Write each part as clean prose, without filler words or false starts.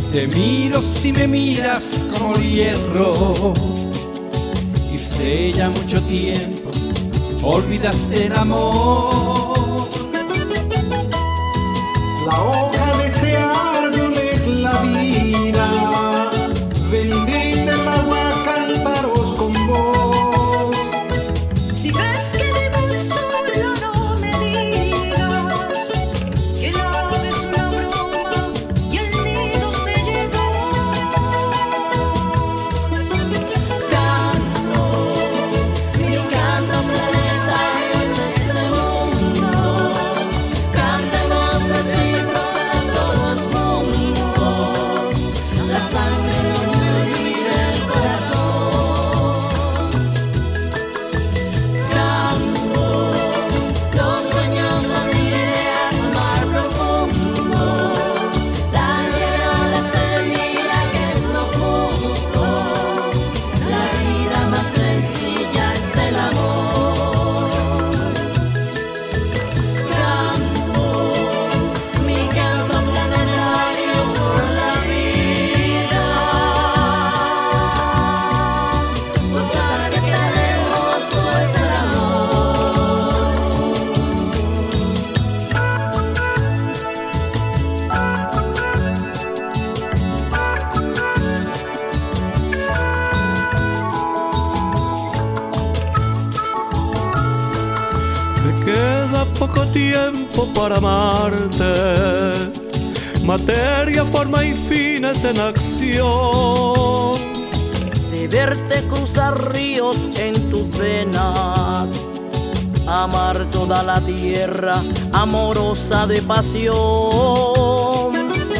Te miro si me miras como el hierro, y sé ya mucho tiempo olvidaste el amor. La hoja de este árbol es la vida, bendita el agua, cántaros con vos. Si ves que vivo solo, no me digas que la ave es una broma y el nido se llegó. Canto, mi canto planetario es este mundo. Cantemos recibos a todos juntos. La sangre no me olvida el corazón. Canto, los sueños son ideas mar profundo. La tierra, la semilla que es lo justo. La vida más sencilla es el amor. Canto, mi canto planetario por la vida. Pues sabe que tan hermoso es el amor. Me queda poco tiempo para amarte, materia, forma y fines en acción. De verte cruzar ríos en tus venas, amar toda la tierra, amorosa de pasión.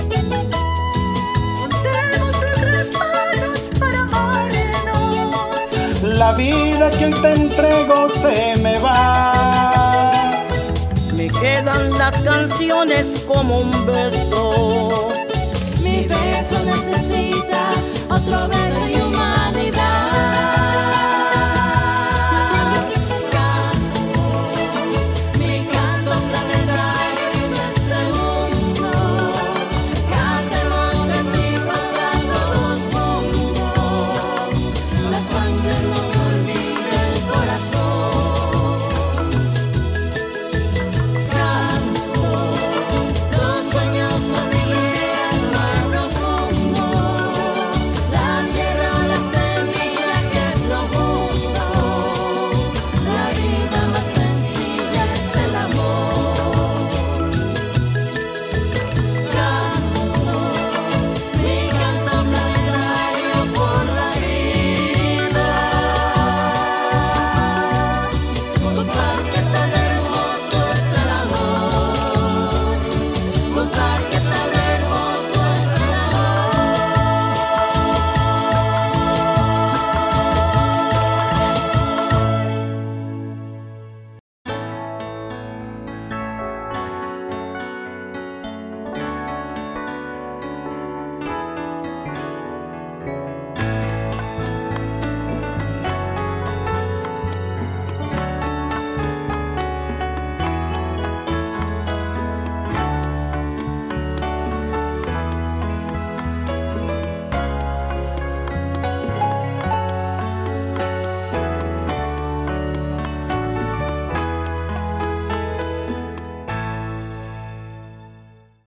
Juntemos nuestras manos para amarnos. La vida que hoy te entrego se me va. Me quedan las canciones como un beso. Mi beso necesita otro beso y un